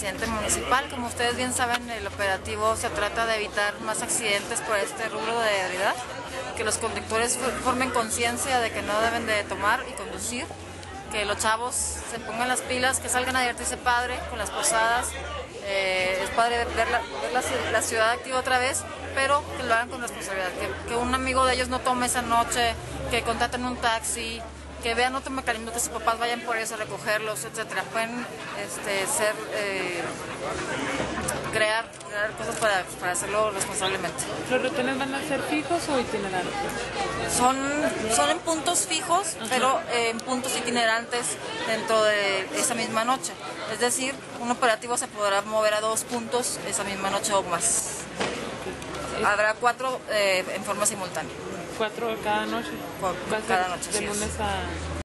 presidente municipal. Como ustedes bien saben, el operativo se trata de evitar más accidentes por este rubro de ebriedad, que los conductores formen conciencia de que no deben de tomar y conducir, que los chavos se pongan las pilas, que salgan a divertirse padre con las posadas. Es padre ver la ciudad activa otra vez, pero que lo hagan con responsabilidad, que un amigo de ellos no tome esa noche, que contraten un taxi, que vean otro mecanismo, que sus papás vayan por ellos a recogerlos, etcétera. Pueden crear cosas para hacerlo responsablemente. ¿Los retenes van a ser fijos o itinerantes? Son en puntos fijos, pero en puntos itinerantes dentro de esa misma noche. Es decir, un operativo se podrá mover a 2 puntos esa misma noche o más. Habrá 4 en forma simultánea. 4 cada noche. Cada noche. De lunes a...